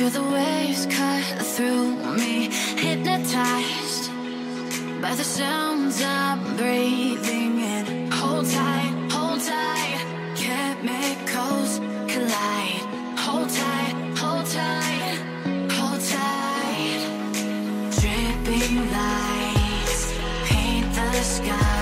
Feel the waves cut through me, hypnotized by the sounds I'm breathing in. Hold tight, chemicals collide. Hold tight, hold tight, hold tight. Dripping lights paint the sky.